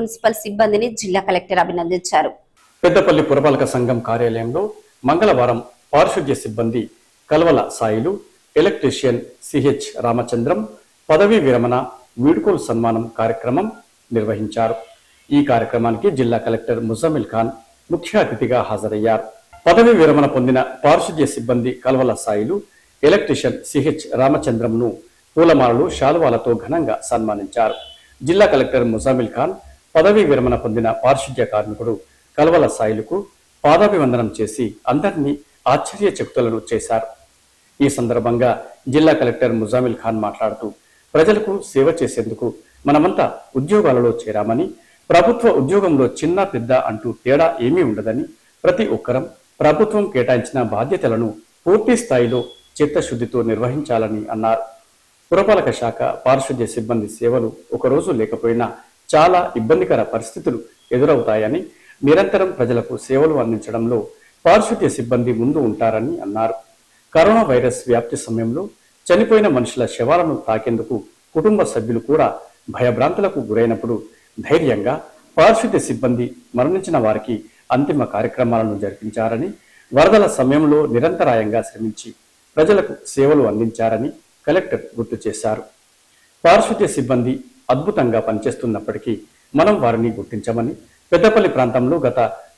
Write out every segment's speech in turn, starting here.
Municipal సిబ్బందిని జిల్లా collector అభినందించారు. పెద్దపల్లి పురపాలక సంఘం కార్యాలయంలో మంగళవారం పారిశుద్ధ్య సిబ్బంది కల్వల సాయిలు, ఎలక్ట్రీషియన్ సిహెచ్ రామచంద్రం పదవీ విరమణ వీడ్కోలు సన్మానం కార్యక్రమం నిర్వహించారు. ఈ కార్యక్రమానికి జిల్లా కలెక్టర్ ముజమిల్ ఖాన్ ముఖ్య అతిథిగా హాజరయ్యారు. పదవీ విరమణ పొందిన పారిశుద్ధ్య సిబ్బంది కల్వల సాయిలు, ఎలక్ట్రీషియన్ సిహెచ్ రామచంద్రంను పూలమాలలు, శాలువాలతో ఘనంగా సన్మానించారు. జిల్లా కలెక్టర్ ముజమిల్ ఖాన్ పదవీ విరమణ పొందిన పారిశుద్ధ్య కార్మికుడు కల్వల సాయిలకు పాదాభివందనం చేసి అందరినీ ఆశ్చర్యచకితులను చేశారు. ఈ సందర్భంగా జిల్లా కలెక్టర్ ముజమిల్ ఖాన్ మాట్లాడుతూ ప్రజలకు సేవ చేసేందుకు మనమంతా ఉద్యోగాలలో చేరామని, ప్రభుత్వ ఉద్యోగంలో చిన్న పెద్ద అంటూ తేడా ఏమీ ఉండదని, ప్రతి ఒక్కరం ప్రభుత్వం కేటాయించిన బాధ్యతలను పూర్తి స్థాయిలో చిత్తశుద్ధితో నిర్వహించాలని అన్నారు. పురపాలక శాఖ పారిశుద్ధ్య సిబ్బంది సేవలు ఒకరోజు లేకపోయినా చాలా ఇబ్బందికర పరిస్థితులు ఎదురవుతాయని, నిరంతరం ప్రజలకు సేవలు అందించడంలో పారిశుద్ధ్య సిబ్బంది ముందు ఉంటారని అన్నారు. కరోనా వైరస్ వ్యాప్తి సమయంలో చనిపోయిన మనుషుల శవాలను తాకేందుకు కుటుంబ సభ్యులు కూడా భయభ్రాంతులకు గురైనప్పుడు ధైర్యంగా పారిశుద్ధ్య సిబ్బంది మరణించిన వారికి అంతిమ కార్యక్రమాలను జరిపించారని, వరదల సమయంలో నిరంతరాయంగా శ్రమించి ప్రజలకు సేవలు అందించారని కలెక్టర్ గుర్తు చేశారు. పారిశుద్ధ్య సిబ్బంది అద్భుతంగా పనిచేస్తున్నప్పటికీ మనం వారిని గుర్తించమని, పెద్దపల్లి ప్రాంతంలో గత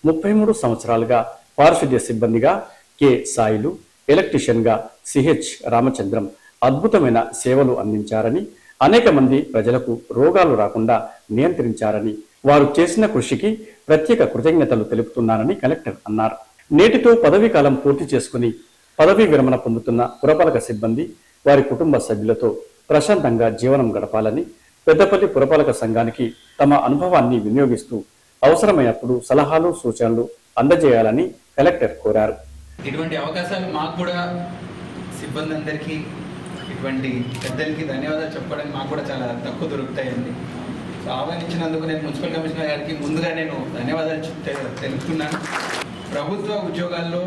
33 సంవత్సరాలుగా పారిశుద్ధ్య సిబ్బందిగా కె సాయిలు, ఎలక్ట్రీషియన్ గా సిహెచ్ రామచంద్రం అద్భుతమైన సేవలు అందించారని, అనేక మంది ప్రజలకు రోగాలు రాకుండా నియంత్రించారని, వారు చేసిన కృషికి ప్రత్యేక కృతజ్ఞతలు తెలుపుతున్నానని కలెక్టర్ అన్నారు. నేటితో పదవీ కాలం పూర్తి చేసుకుని పదవీ విరమణ పొందుతున్న పురపాలక సిబ్బంది వారి కుటుంబ సభ్యులతో ప్రశాంతంగా జీవనం గడపాలని, పెద్దపల్లి పురపాలక సంఘానికి తమ అనుభవాన్ని వినియోగిస్తూ అవసరమైనప్పుడు సలహాలు, సూచనలు అందజేయాలని కలెక్టర్ కోరారు. ఇటువంటి అవకాశాలు మాకు కూడా సిబ్బంది అందరికీ, ఇటువంటి పెద్దలకి ధన్యవాదాలు చెప్పుకోవడానికి మాకు కూడా చాలా తక్కువ దొరుకుతాయండి. సో ఆహ్వానించినందుకు నేను మున్సిపల్ కమిషనర్ గారికి ముందుగా నేను ధన్యవాదాలు తెలుపుతున్నాను. ప్రభుత్వ ఉద్యోగాల్లో,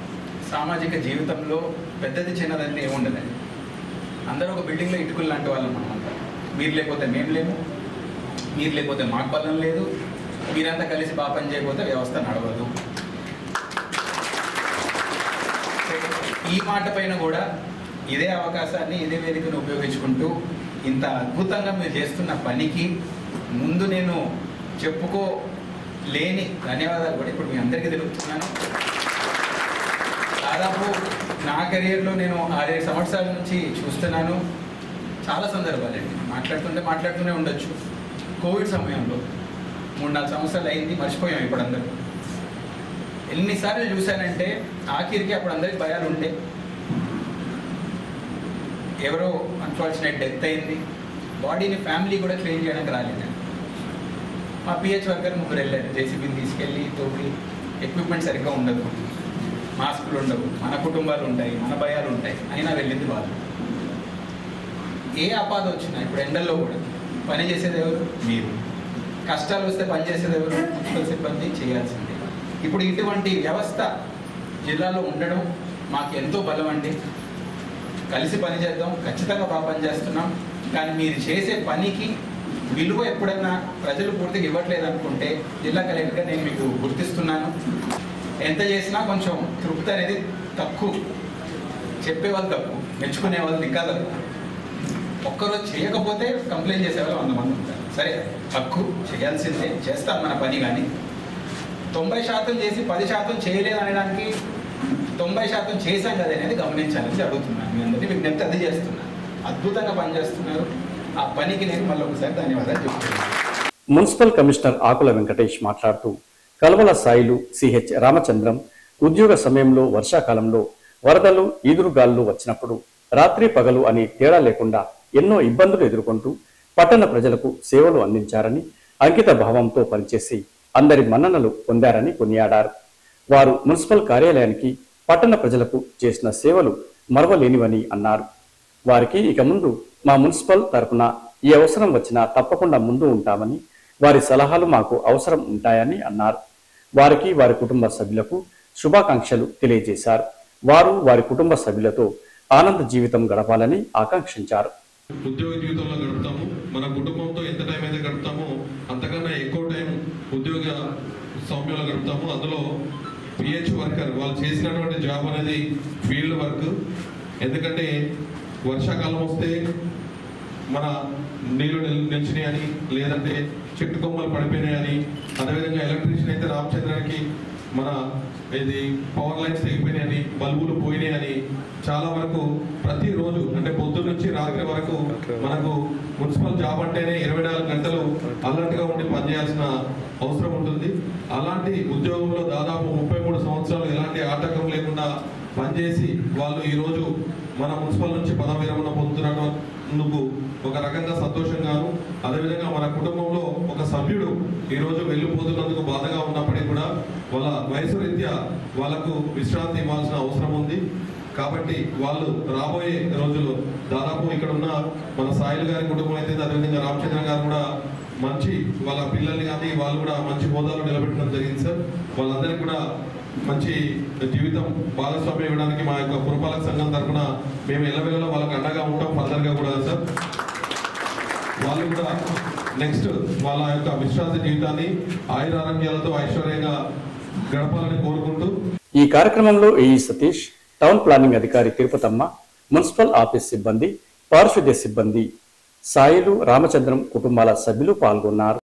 సామాజిక జీవితంలో పెద్దది చిన్నదని ఏముండదండి. అందరూ ఒక బిల్డింగ్లో ఇటుకలు లాంటి వాళ్ళం మనమంతా. మీరు లేకపోతే మేము లేము, మీరు లేకపోతే మాకు బలం లేదు, మీరంతా కలిసి బాగా పని చేయకపోతే వ్యవస్థ నడవదు. ఈ మాట పైన కూడా ఇదే అవకాశాన్ని, ఇదే వేదికను ఉపయోగించుకుంటూ ఇంత అద్భుతంగా మీరు చేస్తున్న పనికి ముందు నేను చెప్పుకోలేని ధన్యవాదాలు కూడా ఇప్పుడు మీ అందరికీ తెలుపుతున్నాను. దాదాపు నా కెరియర్లో నేను 6-7 సంవత్సరాల నుంచి చూస్తున్నాను. చాలా సందర్భాలండి, మాట్లాడుతూనే ఉండొచ్చు. కోవిడ్ సమయంలో 3-4 సంవత్సరాలు అయింది, మర్చిపోయాం ఇప్పుడు అందరూ. ఎన్నిసార్లు చూశానంటే ఆఖరికి అప్పుడు అందరికి భయాలు ఉండే, ఎవరో అన్ఫార్చునేట్ డెత్ అయింది, బాడీని ఫ్యామిలీ కూడా క్లీన్ చేయడానికి రాలేదండి. మా పిహెచ్ వర్కర్ 3 వెళ్ళారు, జేసీబీని తీసుకెళ్ళి తోపి. ఎక్విప్మెంట్ సరిగ్గా ఉండదు, మాస్కులు ఉండవు, మన కుటుంబాలు ఉంటాయి, మన భయాలు ఉంటాయి, అయినా వెళ్ళింది వాళ్ళు. ఏ ఆపాద వచ్చినా ఇప్పుడు ఎండల్లో కూడా పని చేసేది ఎవరు? మీరు. కష్టాలు వస్తే పని చేసేది ఎవరు? మున్సిపల్ సిబ్బంది చేయాల్సిందే. ఇప్పుడు ఇటువంటి వ్యవస్థ జిల్లాలో ఉండడం మాకు ఎంతో బలం అండి. కలిసి పని చేద్దాం, ఖచ్చితంగా బాగా పని చేస్తున్నాం. కానీ మీరు చేసే పనికి విలువ ఎప్పుడైనా ప్రజలు పూర్తిగా ఇవ్వట్లేదు అనుకుంటే జిల్లా కలెక్టర్గా నేను మీకు గుర్తిస్తున్నాను. ఎంత చేసినా కొంచెం తృప్తి అనేది తక్కువ. చెప్పేవాళ్ళు తక్కువ, మెచ్చుకునే వాళ్ళు ఇంకా తక్కువ. ఒక్కరోజు చేయకపోతే కంప్లైంట్ చేసేవాళ్ళు 100 మంది ఉంటారు. సరే, తక్కువ చేయాల్సిందే, చేస్తాం మన పని. కానీ 90% చేసి 10% చేయలేదు అనడానికి 90% చేశాం కదా అనేది గమనించాలని అడుగుతున్నాను. మీ అందరికీ విజ్ఞప్తి అది చేస్తున్నాను. అద్భుతంగా పనిచేస్తున్నారు. ఆ పనికి నేను మళ్ళీ ఒకసారి ధన్యవాదాలు చెప్తున్నాను. మున్సిపల్ కమిషనర్ ఆకుల వెంకటేష్ మాట్లాడుతూ కల్వల సాయిలు, సిహెచ్ రామచంద్రం ఉద్యోగ సమయంలో వర్షాకాలంలో వరదలు, ఈదురుగాలు వచ్చినప్పుడు రాత్రి పగలు అని తేడా లేకుండా ఎన్నో ఇబ్బందులు ఎదుర్కొంటూ పట్టణ ప్రజలకు సేవలు అందించారని, అంకిత భావంతో పనిచేసి అందరి మన్ననలు పొందారని కొనియాడారు. వారు మున్సిపల్ కార్యాలయానికి, పట్టణ ప్రజలకు చేసిన సేవలు మరవలేనివని అన్నారు. వారికి ఇక ముందు మా మున్సిపల్ తరపున ఈ అవసరం వచ్చినా తప్పకుండా ముందు ఉంటామని, వారి సలహాలు మాకు అవసరం ఉంటాయని అన్నారు. వారికి, వారి కుటుంబ సభ్యులకు శుభాకాంక్షలు తెలియజేశారు. వారు వారి కుటుంబ సభ్యులతో ఆనంద జీవితం గడపాలని ఆకాంక్షించారు. ఉద్యోగ జీవితంలో గడుపుతాము, మన కుటుంబంతో ఎంత టైం అయితే గడుపుతామో అంతకన్నా ఎక్కువ ఎక్కువ టైం ఉద్యోగ సౌమ్యంలో గడుపుతాము. అందులో పిహెచ్ వర్కర్ వాళ్ళు చేసినటువంటి జాబ్ అనేది ఫీల్డ్ వర్క్. ఎందుకంటే వర్షాకాలం వస్తే మన నీళ్లు నిలిచినాయని, లేదంటే చెట్టు కొమ్మలు పడిపోయినాయని, అదేవిధంగా ఎలక్ట్రీషియన్ అయితే రామచంద్రానికి మన ఇది పవర్ లైన్స్ తెగిపోయినాయని, బల్బులు పోయినాయని, చాలా వరకు ప్రతిరోజు అంటే పొద్దున్న నుంచి రాత్రి వరకు మనకు మున్సిపల్ జాబ్ అంటేనే 24 గంటలు అలర్ట్గా ఉండి పనిచేయాల్సిన అవసరం ఉంటుంది. అలాంటి ఉద్యోగంలో దాదాపు 33 సంవత్సరాలు ఎలాంటి ఆటంకం లేకుండా పనిచేసి వాళ్ళు ఈరోజు మన మున్సిపల్ నుంచి పదవి విరమణ పొందుతున్నందుకు ఒక రకంగా సంతోషంగాను, అదేవిధంగా మన కుటుంబంలో ఒక సభ్యుడు ఈరోజు వెళ్ళిపోతున్నందుకు బాధగా ఉన్నప్పటికీ కూడా వాళ్ళ వయసు రీత్యా వాళ్ళకు విశ్రాంతి ఇవ్వాల్సిన అవసరం ఉంది. కాబట్టి వాళ్ళు రాబోయే రోజుల్లో దాదాపు ఇక్కడ ఉన్న మన సాయిల్ గారి కుటుంబం అయితే, అదేవిధంగా రామచంద్ర గారు కూడా మంచి వాళ్ళ పిల్లల్ని కానీ వాళ్ళు కూడా మంచి హోదాలో నిలబెట్టడం జరిగింది సార్. వాళ్ళందరికీ కూడా మంచి జీవితం భాగస్వామ్యం ఇవ్వడానికి మా యొక్క పురపాలక సంఘం తరఫున మేము ఎల్లవేళలో వాళ్ళకి అండగా ఉంటాం. ఫర్దర్గా కూడా సార్ వాళ్ళు కూడా నెక్స్ట్ వాళ్ళ యొక్క విశ్రాంతి జీవితాన్ని ఆయురారోగ్యాలతో ఐశ్వర్యంగా గడపాలని కోరుకుంటూ ఈ కార్యక్రమంలో ఏఈ సతీష్, టౌన్ ప్లానింగ్ అధికారి తిరుపతమ్మ, మున్సిపల్ ఆఫీస్ సిబ్బంది, పారిశుద్ధ్య సిబ్బంది, సాయిలు, రామచంద్రం కుటుంబాల సభ్యులు పాల్గొన్నారు.